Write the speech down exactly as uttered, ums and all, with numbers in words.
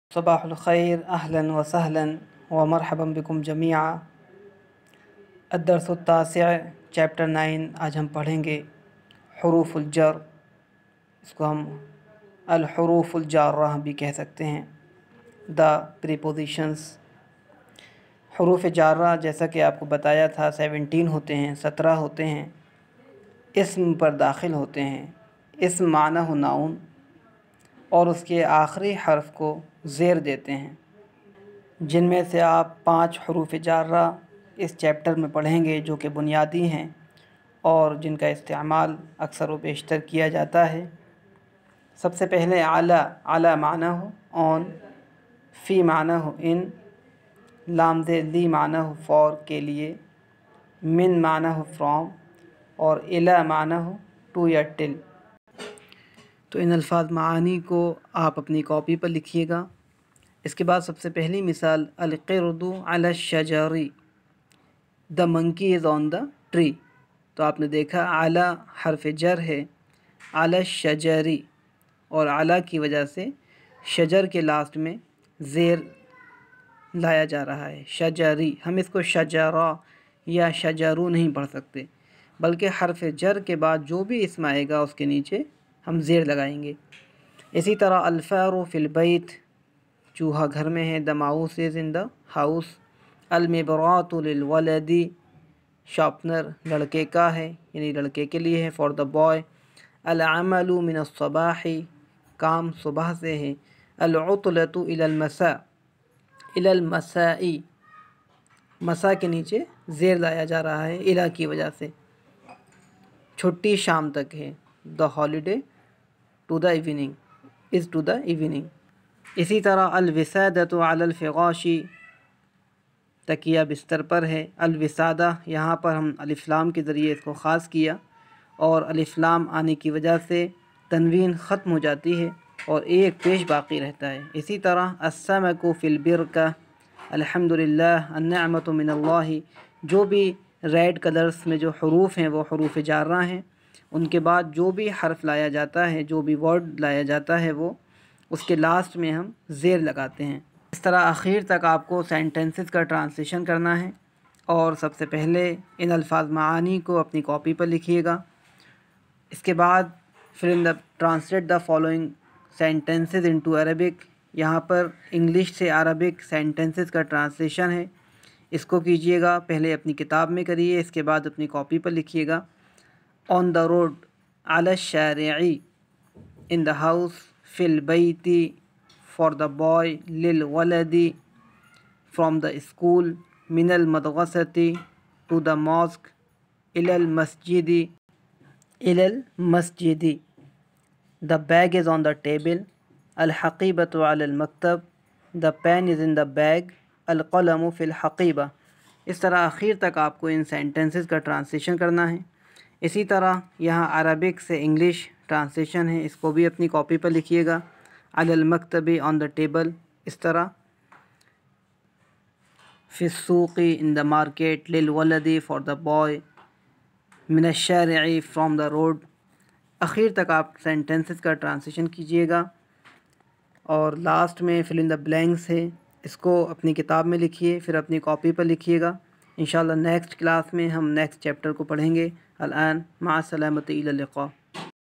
صباح الخير، أهلا وسهلا ومرحبا بكم जमीआ। الدرس التاسع चैप्टर नाइन। आज हम पढ़ेंगे हुरूफुल जर। इसको हम अल हुरूफुल जार्रा भी कह सकते हैं। The prepositions. हुरूफ जार्रा जैसा कि आपको बताया था सेवनटीन होते हैं, सत्रह होते हैं, इस्म पर दाखिल होते हैं। इस्म माना हो नाउन और उसके आखिरी हर्फ को ज़ेर देते हैं, जिनमें से आप पांच हुरूफ जार्रा इस चैप्टर में पढ़ेंगे जो कि बुनियादी हैं और जिनका इस्तेमाल अक्सर व बेशतर किया जाता है। सबसे पहले आला। आला माना हो ऑन, फ़ी माना हो इन, लाम ज़े ली माना हो फॉर के लिए, मिन माना हो फ्रॉम और इला माना हो टू या टिल। तो इन अल्फाज मानी को आप अपनी कॉपी पर लिखिएगा। इसके बाद सबसे पहली मिसाल अल-क़िरदु अला शजरी, the monkey is on the tree. तो आपने देखा आला हरफ जर है, अला शजरी, और आला की वजह से शजर के लास्ट में ज़ेर लाया जा रहा है, शजरी। हम इसको शजरा या शजरू नहीं पढ़ सकते, बल्कि हरफ जर के बाद जो भी इसम आएगा उसके नीचे हम ज़ेर लगाएंगे। इसी तरह अल-फ़ारु फ़िल बैत, चूहा घर में है, the mouse is in the house. अल-मिबरातु लिल वलदी, शार्पनर लड़के का है यानी लड़के के लिए है, फॉर द बॉय। अल-अमलु मिन अस्सबाही, काम सुबह से है। अल-उतलतु इलल मसा, इलल मसाई, मसा के नीचे ज़ेर लाया जा रहा है इला की वजह से। छुट्टी शाम तक है, the holiday to the evening is to the evening. इसी तरह अल-विसादतु अलल फ़िराशी, तकिया बिस्तर पर है। अल-विसादा यहाँ पर हम अलिफ़लाम के ज़रिए इसको ख़ास किया और अलिफ़लाम आने की वजह से तनवीन ख़त्म हो जाती है और एक पेश बाकी रहता है। इसी तरह अस्समकु फ़िल बिरका, अल्हम्दुलिल्लाह अन्निअमतु मिनल्लाहि, जो भी रेड कलर्स में जो हुरूफ हैं वो हुरूफ जार्रा हैं। उनके बाद जो भी हर्फ लाया जाता है, जो भी वर्ड लाया जाता है, वो उसके लास्ट में हम ज़ेर लगाते हैं। इस तरह आखिर तक आपको सेंटेंसेस का ट्रांसलेशन करना है और सबसे पहले इन अल्फाज मानी को अपनी कॉपी पर लिखिएगा। इसके बाद फिर in the translate the following sentences into Arabic, यहाँ पर इंग्लिश से अरबिक सेंटेंसेस का ट्रांसलेशन है, इसको कीजिएगा। पहले अपनी किताब में करिए, इसके बाद अपनी कॉपी पर लिखिएगा। ऑन द रोड, अला शारिई, इन द हाउस, फिल बैती, फॉर द बॉय, लिल वलदी, फ्रॉम द स्कूल, मिनल मदरसती, टू द मॉस्क, इलल मस्जिदी, इलल मस्जिदी, the bag is on the table, अल हकीबतु अलल मकतब, the pen is in the bag, अल क़लमु फ़िल हकीबा। इस तरह आखिर तक आपको इन सेंटेंसेस का ट्रांसलेशन करना है। इसी तरह यहाँ अरबिक से इंग्लिश ट्रांसलेशन है, इसको भी अपनी कॉपी पर लिखिएगा। अलल मकतबी, ऑन द टेबल, इस तरह। फ़िस्सूक़ी, इन द मार्केट, लिल वलदी, फॉर द बॉय, मिन शारिई, फ्रॉम द रोड। आखिर तक आप सेंटेंसेस का ट्रांसलेशन कीजिएगा और लास्ट में फिल इन द ब्लैंक्स है, इसको अपनी किताब में लिखिए, फिर अपनी कॉपी पर लिखिएगा। इंशाअल्लाह नेक्स्ट क्लास में हम नेक्स्ट चैप्टर को पढ़ेंगे। अल-आन, मअ अस्सलामति, इला लिक़ा।